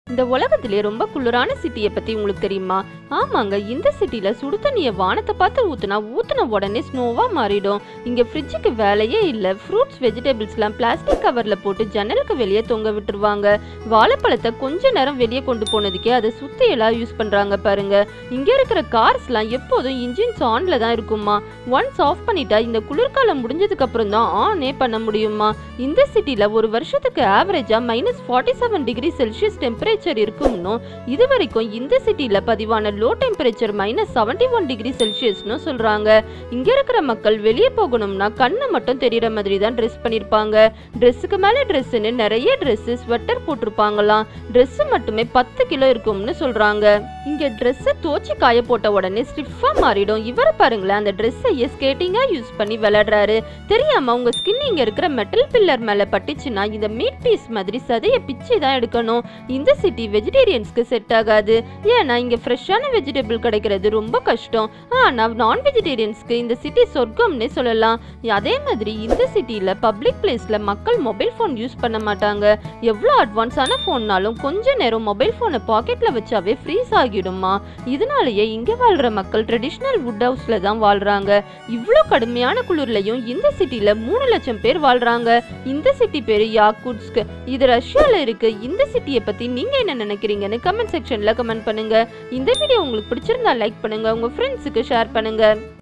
இந்த உலகத்திலே ரொம்ப குளிரான சிட்டியை பத்தி உங்களுக்கு தெரியுமா? ஆமாங்க, இந்த சிட்டில சுடு தண்ணியை வானத்தை பார்த்து ஊத்துன உடனே ஸ்னோவா மாறிடும். இங்க ஃப்ரிட்ஜுக்கு வேலையே இல்ல. ஃப்ரூட்ஸ் வெஜிடபிள்ஸ்லாம் பிளாஸ்டிக் கவர்ல போட்டு ஜன்னலுக்கு வெளியே தொங்க விட்டுருவாங்க. வாழைப்பழத்தை கொஞ்ச நேரம் வெளியே கொண்டு போனதுக்கே அதை சுத்தி எல்லாம் யூஸ் பண்றாங்க பாருங்க. இங்க இருக்கிற கார்ஸ்லாம் எப்போதும் இன்ஜின்ஸ் ஆன்ல தான் இருக்குமா. ஒன்ஸ் ஆஃப் பண்ணிட்டா இந்த குளிர்காலம் முடிஞ்சதுக்கு அப்புறம் தான் ஆனே பண்ண முடியுமா. இந்த சிட்டில ஒரு வருஷத்துக்கு ஆவரேஜா -47 டிகிரி செல்சியஸ் டெம்பரேச்சர் இருக்கும்னு இது வரைக்கும் இந்த சிட்டில பதிவான லோ டெம்பரேச்சர் -71 டிகிரி செல்சியஸ்னு சொல்றாங்க. இங்க இருக்கிற மக்கள் வெளியே போகணும்னா கண்ணை மட்டும் தெரியற மாதிரி தான் ட்ரெஸ் பண்ணிருப்பாங்க. ட்ரெஸ்ஸுக்கு மேல ட்ரெஸ்ன்னு நிறைய ட்ரெஸ் ஸ்வெட்டர் போட்டிருப்பாங்களாம். ட்ரெஸ் மட்டுமே 10 கிலோ இருக்கும்னு சொல்றாங்க. இங்க ட்ரெஸ் தோச்சி காய போட்ட உடனே ஸ்டிஃபா மாறிடும். இவரை பாருங்களேன், அந்த ட்ரெஸ்ஸையே ஸ்கேட்டிங்கா யூஸ் பண்ணி விளையாடுறாரு. தெரியாம உங்க ஸ்கின் இங்க இருக்கிற மெட்டல் பில்லர் மேல பட்டுச்சுன்னா இந்த மீட் பீஸ் மாதிரி சதைய பிச்சு தான் எடுக்கணும். இந்த சிட்டி வெஜிடேரியன்ஸ்க்கு செட் ஆகாது. ஏன்னா இங்க ஃப்ரெஷ்ஷான வெஜிடபிள் கிடைக்கிறது ரொம்ப கஷ்டம். ஆனா நான் வெஜிடேரியன்ஸ்க்கு இந்த சிட்டி சொர்க்கம்னே சொல்லலாம். அதே மாதிரி இந்த சிட்டில பப்ளிக் பிளேஸ்ல மக்கள் மொபைல் போன் யூஸ் பண்ண மாட்டாங்க. எவ்வளவு அட்வான்ஸான போன்னாலும் கொஞ்ச நேரம் மொபைல் போனை பாக்கெட்ல வச்சாவே ஃப்ரீஸ் ஆகிடுமா. இதனாலேயே இங்க வாழ்ற மக்கள் ட்ரெடிஷனல் வுட் ஹவுஸ்ல தான் வாழ்றாங்க. இவ்வளவு கடுமையான குளிர்லயும் இந்த சிட்டில 3 லட்சம் பேர் வாழ்றாங்க. இந்த சிட்டி பேரு யாக்குட்ஸ்க். இது ரஷ்யால இருக்கு. இந்த சிட்டியை பத்தி நீங்க என்ன நினைக்கிறீங்கன்னு கமெண்ட் செக்ஷன்ல கமெண்ட் பண்ணுங்க. இந்த வீடியோ உங்களுக்கு பிடிச்சிருந்தா லைக் பண்ணுங்க, உங்க ஃப்ரெண்ட்ஸுக்கு ஷேர் பண்ணுங்க.